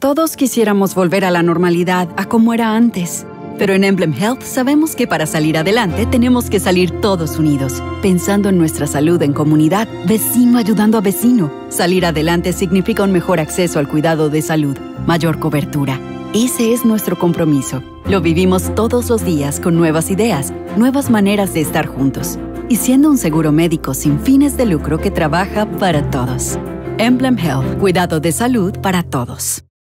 Todos quisiéramos volver a la normalidad, a como era antes. Pero en Emblem Health sabemos que para salir adelante tenemos que salir todos unidos, pensando en nuestra salud en comunidad, vecino ayudando a vecino. Salir adelante significa un mejor acceso al cuidado de salud, mayor cobertura. Ese es nuestro compromiso. Lo vivimos todos los días con nuevas ideas, nuevas maneras de estar juntos. Y siendo un seguro médico sin fines de lucro que trabaja para todos. Emblem Health, cuidado de salud para todos.